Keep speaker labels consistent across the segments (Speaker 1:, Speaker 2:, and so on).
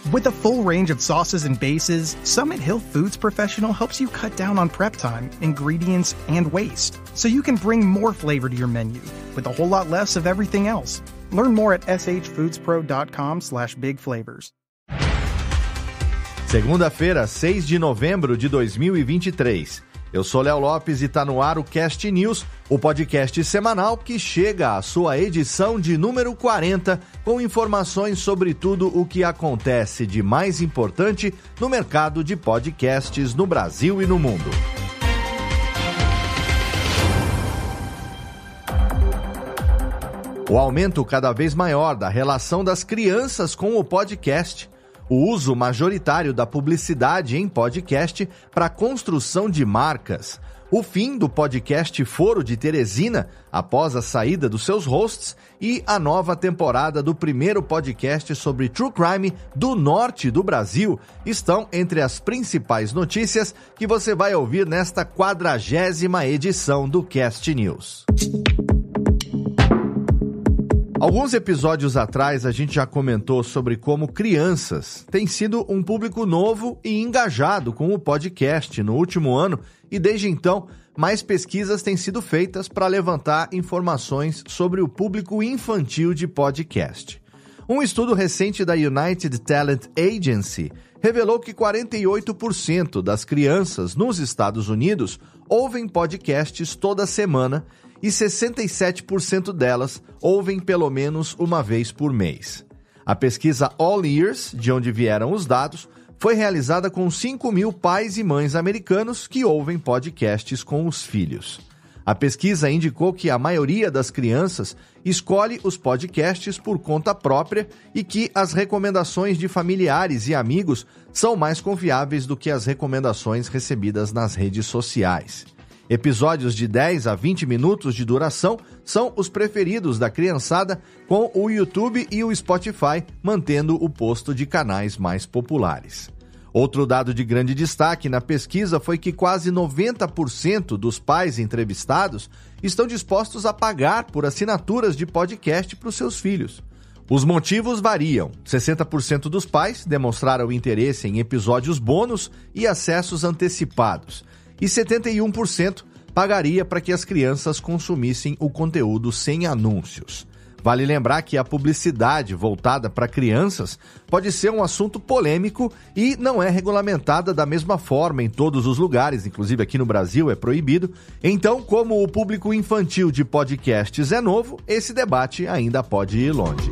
Speaker 1: With a full range of sauces and bases, Summit Hill Foods Professional helps you cut down on prep time, ingredients, and waste, so you can bring more flavor to your menu with a whole lot less of everything else. Learn more at shfoodspro.com/bigflavors.
Speaker 2: Segunda-feira, 6 de novembro de 2023. Eu sou Léo Lopes e está no ar o Cast News, o podcast semanal que chega à sua edição de número 40, com informações sobre tudo o que acontece de mais importante no mercado de podcasts no Brasil e no mundo. O aumento cada vez maior da relação das crianças com o podcast, o uso majoritário da publicidade em podcast para a construção de marcas, o fim do podcast Foro de Teresina após a saída dos seus hosts e a nova temporada do primeiro podcast sobre True Crime do norte do Brasil estão entre as principais notícias que você vai ouvir nesta 40ª edição do Cast News. Alguns episódios atrás a gente já comentou sobre como crianças têm sido um público novo e engajado com o podcast no último ano e desde então mais pesquisas têm sido feitas para levantar informações sobre o público infantil de podcast. Um estudo recente da United Talent Agency revelou que 48% das crianças nos Estados Unidos ouvem podcasts toda semana e 67% delas ouvem pelo menos uma vez por mês. A pesquisa All Ears, de onde vieram os dados, foi realizada com 5.000 pais e mães americanos que ouvem podcasts com os filhos. A pesquisa indicou que a maioria das crianças escolhe os podcasts por conta própria e que as recomendações de familiares e amigos são mais confiáveis do que as recomendações recebidas nas redes sociais. Episódios de 10 a 20 minutos de duração são os preferidos da criançada, com o YouTube e o Spotify mantendo o posto de canais mais populares. Outro dado de grande destaque na pesquisa foi que quase 90% dos pais entrevistados estão dispostos a pagar por assinaturas de podcast para os seus filhos. Os motivos variam. 60% dos pais demonstraram interesse em episódios bônus e acessos antecipados. E 71% pagaria para que as crianças consumissem o conteúdo sem anúncios. Vale lembrar que a publicidade voltada para crianças pode ser um assunto polêmico e não é regulamentada da mesma forma em todos os lugares, inclusive aqui no Brasil é proibido. Então, como o público infantil de podcasts é novo, esse debate ainda pode ir longe.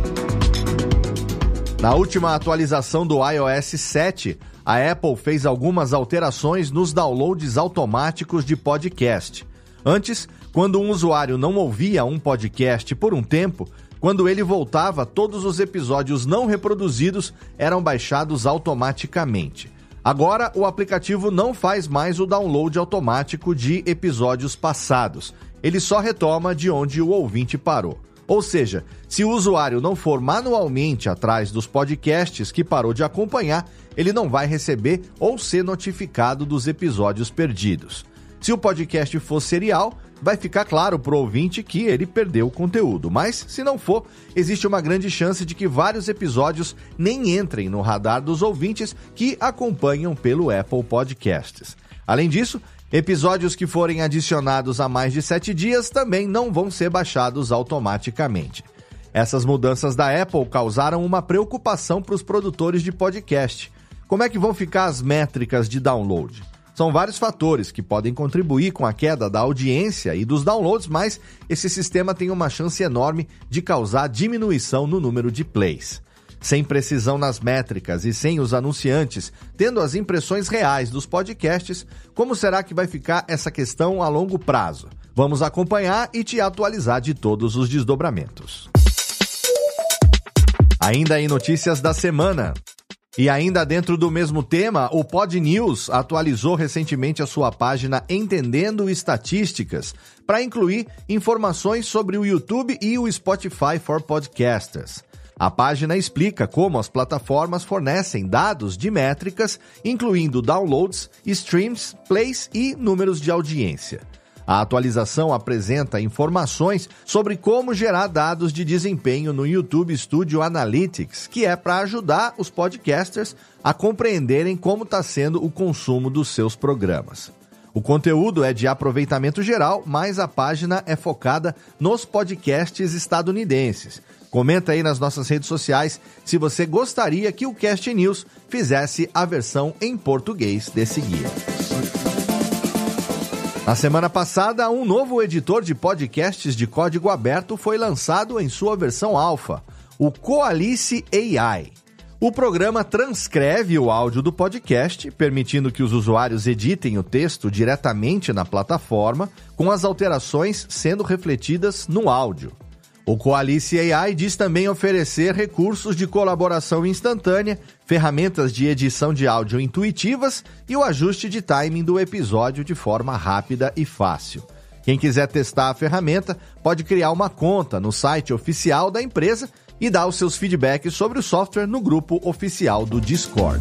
Speaker 2: Na última atualização do iOS 7, a Apple fez algumas alterações nos downloads automáticos de podcast. Antes, quando um usuário não ouvia um podcast por um tempo, quando ele voltava, todos os episódios não reproduzidos eram baixados automaticamente. Agora, o aplicativo não faz mais o download automático de episódios passados. Ele só retoma de onde o ouvinte parou. Ou seja, se o usuário não for manualmente atrás dos podcasts que parou de acompanhar, ele não vai receber ou ser notificado dos episódios perdidos. Se o podcast for serial, vai ficar claro para o ouvinte que ele perdeu o conteúdo. Mas, se não for, existe uma grande chance de que vários episódios nem entrem no radar dos ouvintes que acompanham pelo Apple Podcasts. Além disso, episódios que forem adicionados a mais de 7 dias também não vão ser baixados automaticamente. Essas mudanças da Apple causaram uma preocupação para os produtores de podcast. Como é que vão ficar as métricas de download? São vários fatores que podem contribuir com a queda da audiência e dos downloads, mas esse sistema tem uma chance enorme de causar diminuição no número de plays. Sem precisão nas métricas e sem os anunciantes tendo as impressões reais dos podcasts, como será que vai ficar essa questão a longo prazo? Vamos acompanhar e te atualizar de todos os desdobramentos. Ainda em notícias da semana. E ainda dentro do mesmo tema, o Pod News atualizou recentemente a sua página Entendendo Estatísticas para incluir informações sobre o YouTube e o Spotify for Podcasters. A página explica como as plataformas fornecem dados de métricas, incluindo downloads, streams, plays e números de audiência. A atualização apresenta informações sobre como gerar dados de desempenho no YouTube Studio Analytics, que é para ajudar os podcasters a compreenderem como está sendo o consumo dos seus programas. O conteúdo é de aproveitamento geral, mas a página é focada nos podcasts estadunidenses. Comenta aí nas nossas redes sociais se você gostaria que o Cast News fizesse a versão em português desse guia. Na semana passada, um novo editor de podcasts de código aberto foi lançado em sua versão alfa, o Coalice AI. O programa transcreve o áudio do podcast, permitindo que os usuários editem o texto diretamente na plataforma, com as alterações sendo refletidas no áudio. O Coalice AI diz também oferecer recursos de colaboração instantânea, ferramentas de edição de áudio intuitivas e o ajuste de timing do episódio de forma rápida e fácil. Quem quiser testar a ferramenta pode criar uma conta no site oficial da empresa e dar os seus feedbacks sobre o software no grupo oficial do Discord.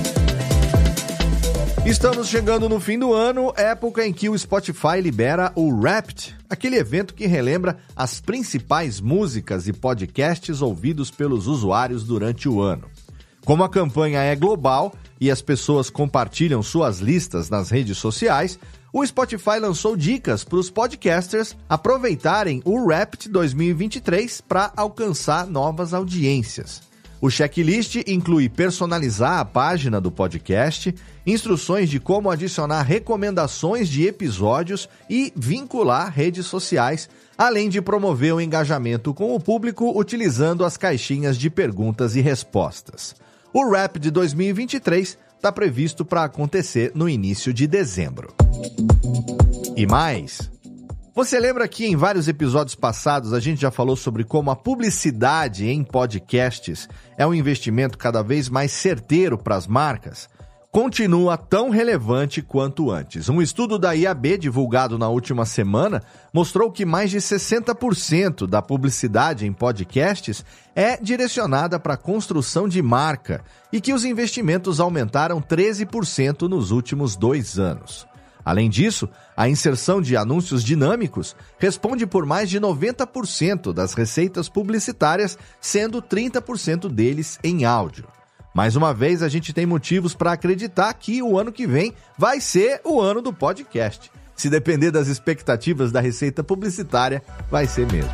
Speaker 2: Estamos chegando no fim do ano, época em que o Spotify libera o Wrapped, aquele evento que relembra as principais músicas e podcasts ouvidos pelos usuários durante o ano. Como a campanha é global e as pessoas compartilham suas listas nas redes sociais, o Spotify lançou dicas para os podcasters aproveitarem o Wrapped 2023 para alcançar novas audiências. O checklist inclui personalizar a página do podcast, instruções de como adicionar recomendações de episódios e vincular redes sociais, além de promover o engajamento com o público utilizando as caixinhas de perguntas e respostas. O Wrapped de 2023 está previsto para acontecer no início de dezembro. E mais... Você lembra que em vários episódios passados a gente já falou sobre como a publicidade em podcasts é um investimento cada vez mais certeiro para as marcas? Continua tão relevante quanto antes. Um estudo da IAB divulgado na última semana mostrou que mais de 60% da publicidade em podcasts é direcionada para a construção de marca e que os investimentos aumentaram 13% nos últimos 2 anos. Além disso, a inserção de anúncios dinâmicos responde por mais de 90% das receitas publicitárias, sendo 30% deles em áudio. Mais uma vez, a gente tem motivos para acreditar que o ano que vem vai ser o ano do podcast. Se depender das expectativas da receita publicitária, vai ser mesmo.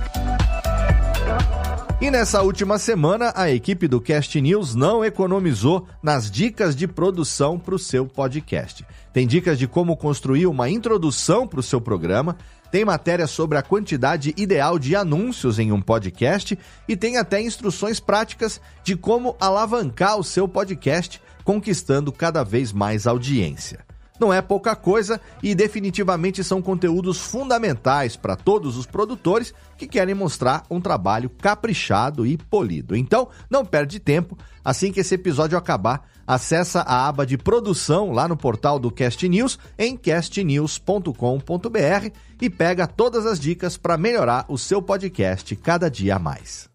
Speaker 2: E nessa última semana, a equipe do Cast News não economizou nas dicas de produção para o seu podcast. Tem dicas de como construir uma introdução para o seu programa, tem matéria sobre a quantidade ideal de anúncios em um podcast e tem até instruções práticas de como alavancar o seu podcast, conquistando cada vez mais audiência. Não é pouca coisa e definitivamente são conteúdos fundamentais para todos os produtores que querem mostrar um trabalho caprichado e polido. Então, não perde tempo. Assim que esse episódio acabar, acessa a aba de produção lá no portal do Cast News, em castnews.com.br e pega todas as dicas para melhorar o seu podcast cada dia a mais.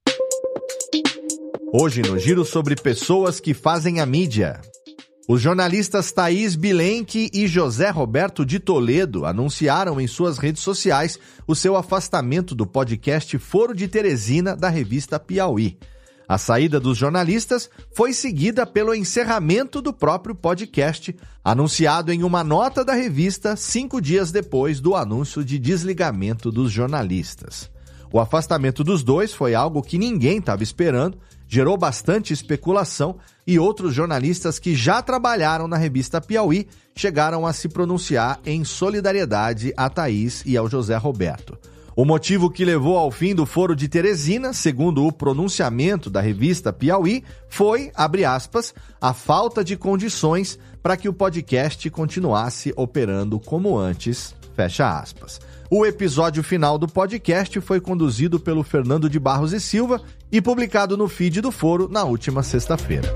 Speaker 2: Hoje, no Giro sobre pessoas que fazem a mídia. Os jornalistas Thaís Bilenque e José Roberto de Toledo anunciaram em suas redes sociais o seu afastamento do podcast Foro de Teresina da revista Piauí. A saída dos jornalistas foi seguida pelo encerramento do próprio podcast, anunciado em uma nota da revista 5 dias depois do anúncio de desligamento dos jornalistas. O afastamento dos dois foi algo que ninguém estava esperando, gerou bastante especulação e outros jornalistas que já trabalharam na revista Piauí chegaram a se pronunciar em solidariedade a Thaís e ao José Roberto. O motivo que levou ao fim do Foro de Teresina, segundo o pronunciamento da revista Piauí, foi, abre aspas, a falta de condições para que o podcast continuasse operando como antes, fecha aspas. O episódio final do podcast foi conduzido pelo Fernando de Barros e Silva e publicado no feed do Foro na última sexta-feira.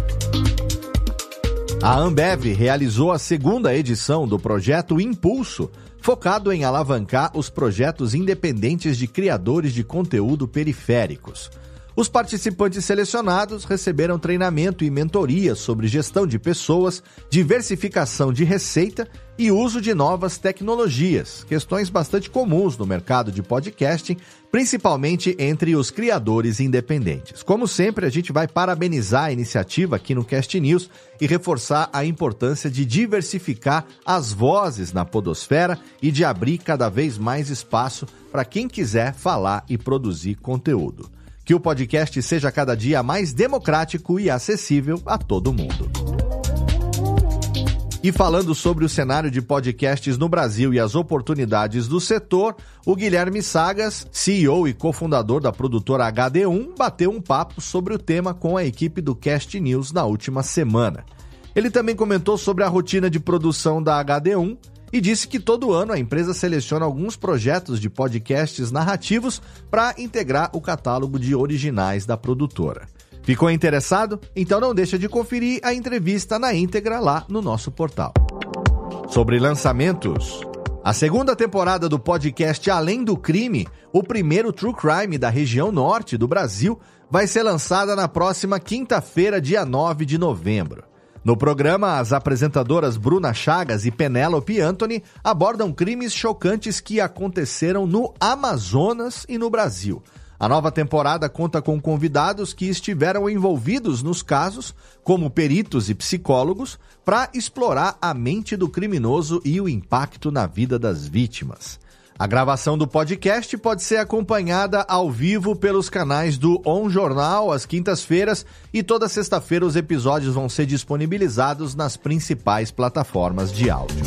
Speaker 2: A Ambev realizou a segunda edição do projeto Impulso, focado em alavancar os projetos independentes de criadores de conteúdo periféricos. Os participantes selecionados receberam treinamento e mentoria sobre gestão de pessoas, diversificação de receita e uso de novas tecnologias, questões bastante comuns no mercado de podcasting, principalmente entre os criadores independentes. Como sempre, a gente vai parabenizar a iniciativa aqui no Cast News e reforçar a importância de diversificar as vozes na podosfera e de abrir cada vez mais espaço para quem quiser falar e produzir conteúdo. Que o podcast seja cada dia mais democrático e acessível a todo mundo. E falando sobre o cenário de podcasts no Brasil e as oportunidades do setor, o Guilherme Sagas, CEO e cofundador da produtora HD1, bateu um papo sobre o tema com a equipe do Cast News na última semana. Ele também comentou sobre a rotina de produção da HD1 e disse que todo ano a empresa seleciona alguns projetos de podcasts narrativos para integrar o catálogo de originais da produtora. Ficou interessado? Então não deixa de conferir a entrevista na íntegra lá no nosso portal. Sobre lançamentos, a segunda temporada do podcast Além do Crime, o primeiro true crime da região norte do Brasil, vai ser lançada na próxima quinta-feira, dia 9 de novembro. No programa, as apresentadoras Bruna Chagas e Penélope Anthony abordam crimes chocantes que aconteceram no Amazonas e no Brasil. A nova temporada conta com convidados que estiveram envolvidos nos casos, como peritos e psicólogos, para explorar a mente do criminoso e o impacto na vida das vítimas. A gravação do podcast pode ser acompanhada ao vivo pelos canais do On Jornal às quintas-feiras e toda sexta-feira os episódios vão ser disponibilizados nas principais plataformas de áudio.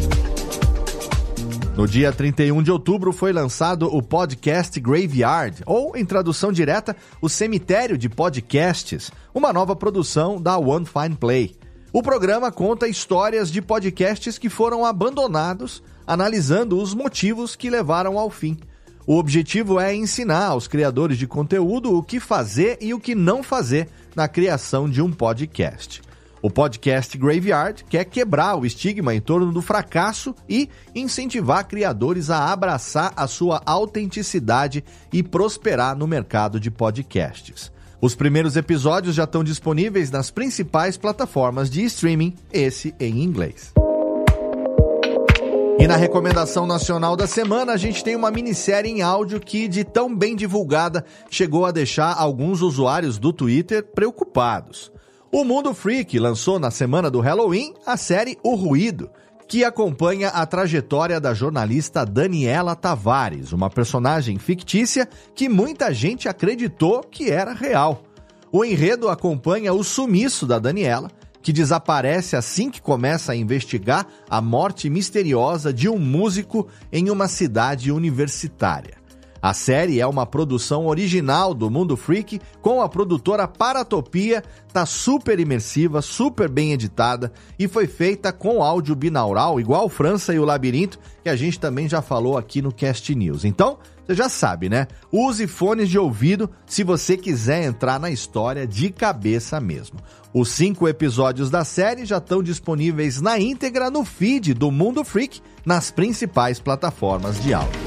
Speaker 2: No dia 31 de outubro foi lançado o podcast Graveyard, ou em tradução direta, o Cemitério de Podcasts, uma nova produção da One Fine Play. O programa conta histórias de podcasts que foram abandonados, analisando os motivos que levaram ao fim. O objetivo é ensinar aos criadores de conteúdo o que fazer e o que não fazer na criação de um podcast. O podcast Graveyard quer quebrar o estigma em torno do fracasso e incentivar criadores a abraçar a sua autenticidade e prosperar no mercado de podcasts. Os primeiros episódios já estão disponíveis nas principais plataformas de streaming, esse em inglês. E na recomendação nacional da semana, a gente tem uma minissérie em áudio que, de tão bem divulgada, chegou a deixar alguns usuários do Twitter preocupados. O Mundo Freak lançou na semana do Halloween a série O Ruído, que acompanha a trajetória da jornalista Daniela Tavares, uma personagem fictícia que muita gente acreditou que era real. O enredo acompanha o sumiço da Daniela, que desaparece assim que começa a investigar a morte misteriosa de um músico em uma cidade universitária. A série é uma produção original do Mundo Freak com a produtora Paratopia, tá super imersiva, super bem editada e foi feita com áudio binaural, igual França e o Labirinto, que a gente também já falou aqui no Cast News. Então, você já sabe, né? Use fones de ouvido se você quiser entrar na história de cabeça mesmo. Os 5 episódios da série já estão disponíveis na íntegra no feed do Mundo Freak nas principais plataformas de áudio.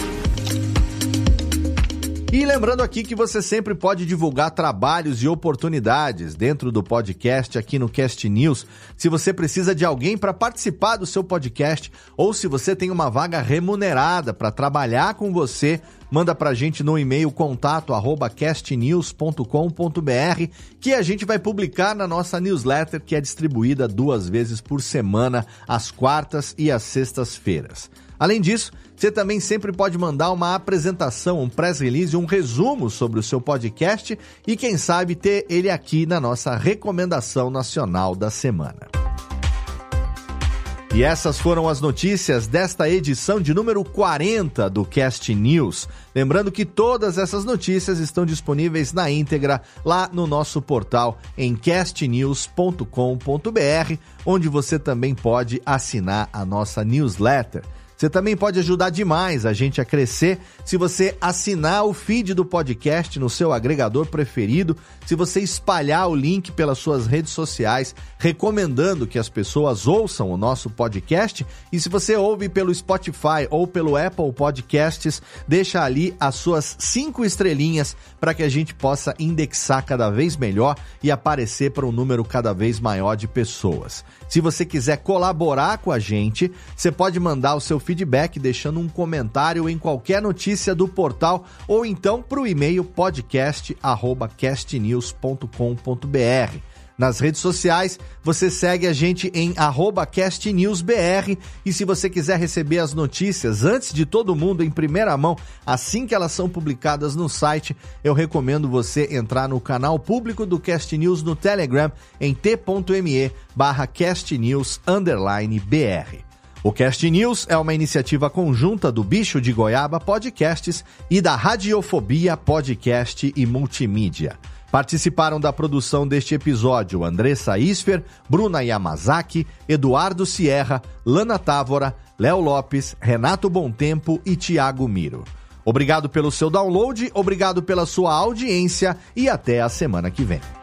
Speaker 2: E lembrando aqui que você sempre pode divulgar trabalhos e oportunidades dentro do podcast aqui no Cast News. Se você precisa de alguém para participar do seu podcast ou se você tem uma vaga remunerada para trabalhar com você, manda pra gente no e-mail contato@castnews.com.br que a gente vai publicar na nossa newsletter que é distribuída 2 vezes por semana, às quartas e às sextas-feiras. Além disso, você também sempre pode mandar uma apresentação, um press release, um resumo sobre o seu podcast e quem sabe ter ele aqui na nossa recomendação nacional da semana. E essas foram as notícias desta edição de número 40 do Cast News. Lembrando que todas essas notícias estão disponíveis na íntegra lá no nosso portal em castnews.com.br, onde você também pode assinar a nossa newsletter. Você também pode ajudar demais a gente a crescer se você assinar o feed do podcast no seu agregador preferido, se você espalhar o link pelas suas redes sociais, recomendando que as pessoas ouçam o nosso podcast, e se você ouve pelo Spotify ou pelo Apple Podcasts, deixa ali as suas 5 estrelinhas para que a gente possa indexar cada vez melhor e aparecer para um número cada vez maior de pessoas. Se você quiser colaborar com a gente, você pode mandar o seu feedback deixando um comentário em qualquer notícia do portal ou então para o e-mail podcast@castnews.com.br. Nas redes sociais, você segue a gente em @castnewsbr, e se você quiser receber as notícias antes de todo mundo, em primeira mão, assim que elas são publicadas no site, eu recomendo você entrar no canal público do Cast News no Telegram em t.me/castnews_br. O Cast News é uma iniciativa conjunta do Bicho de Goiaba Podcasts e da Radiofobia Podcast e Multimídia. Participaram da produção deste episódio Andressa Isfer, Bruna Yamazaki, Eduardo Sierra, Lana Távora, Léo Lopes, Renato Bontempo e Thiago Miro. Obrigado pelo seu download, obrigado pela sua audiência e até a semana que vem.